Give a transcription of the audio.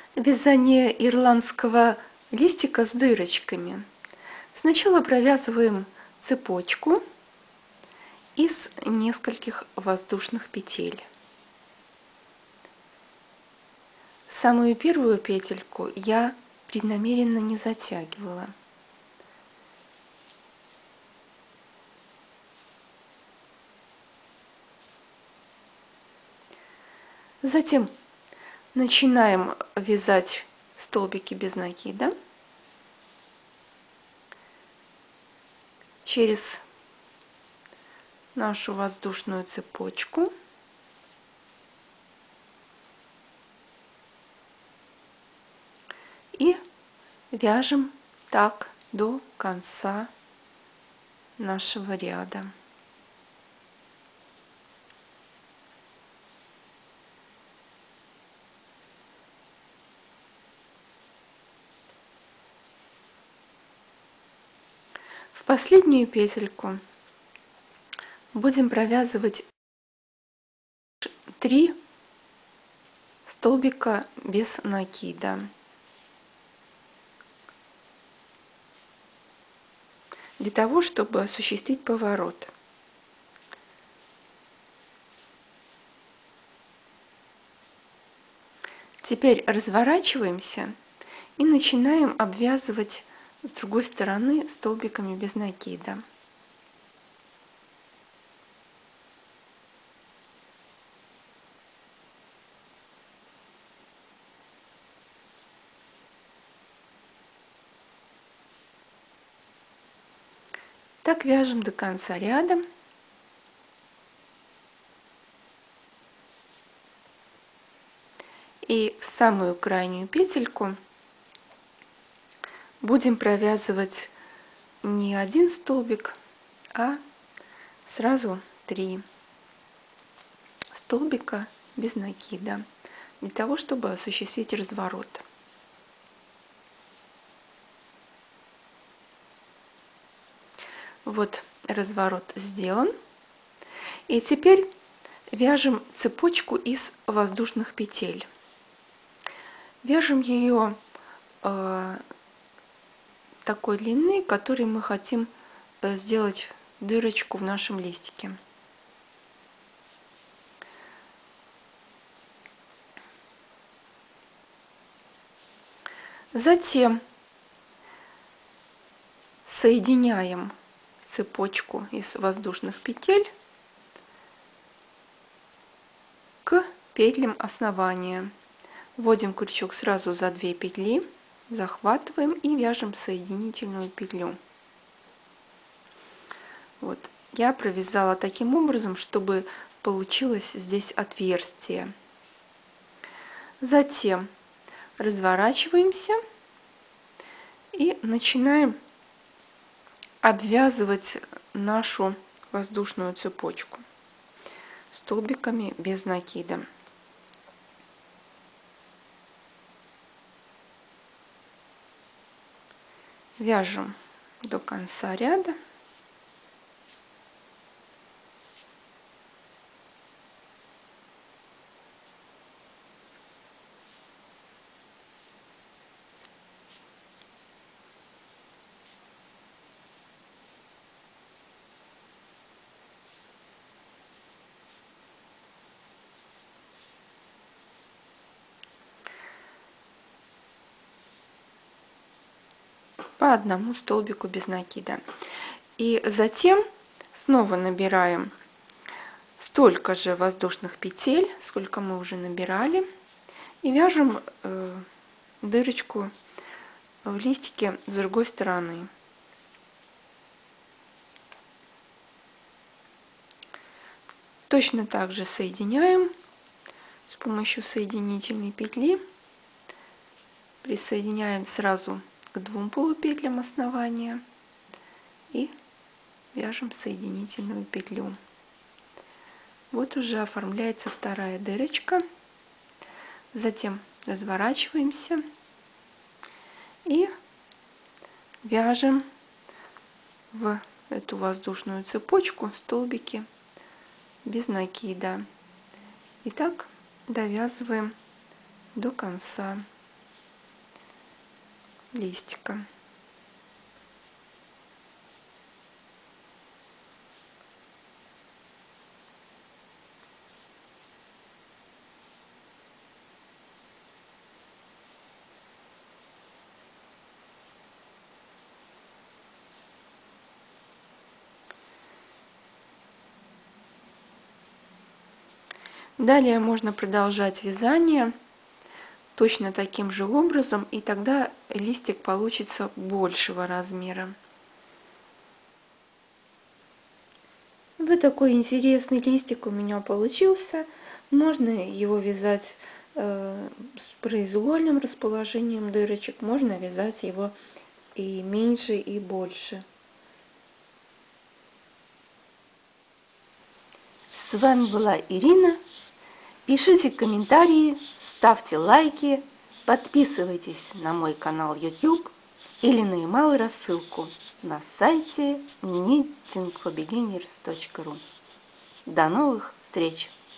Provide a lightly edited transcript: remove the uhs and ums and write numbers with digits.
Вязание ирландского листика с дырочками. Сначала провязываем цепочку из нескольких воздушных петель. Самую первую петельку я преднамеренно не затягивала. Затем начинаем вязать столбики без накида через нашу воздушную цепочку. И вяжем так до конца нашего ряда. В последнюю петельку будем провязывать 3 столбика без накида. Для того, чтобы осуществить поворот. Теперь разворачиваемся и начинаем обвязывать с другой стороны столбиками без накида. Так вяжем до конца ряда. И в самую крайнюю петельку будем провязывать не один столбик, а сразу 3 столбика без накида, для того, чтобы осуществить разворот. Вот разворот сделан. И теперь вяжем цепочку из воздушных петель. Вяжем ее такой длины, которой мы хотим сделать дырочку в нашем листике. Затем соединяем цепочку из воздушных петель к петлям основания. Вводим крючок сразу за 2 петли, захватываем и вяжем соединительную петлю. Вот, я провязала таким образом, чтобы получилось здесь отверстие. Затем разворачиваемся и начинаем обвязывать нашу воздушную цепочку столбиками без накида. Вяжем до конца ряда. По одному столбику без накида. И затем снова набираем столько же воздушных петель, сколько мы уже набирали, и вяжем дырочку в листике с другой стороны. Точно так же соединяем с помощью соединительной петли, присоединяем сразу к 2 полупетлям основания и вяжем соединительную петлю. Вот уже оформляется вторая дырочка. Затем разворачиваемся и вяжем в эту воздушную цепочку столбики без накида. И так довязываем до конца. листика. Далее можно продолжать вязание точно таким же образом, и тогда листик получится большего размера. Вот такой интересный листик у меня получился. Можно его вязать с произвольным расположением дырочек, можно вязать его и меньше, и больше. С вами была Ирина. Пишите комментарии, ставьте лайки, подписывайтесь на мой канал YouTube или на email рассылку на сайте knittingforbeginners.ru. До новых встреч!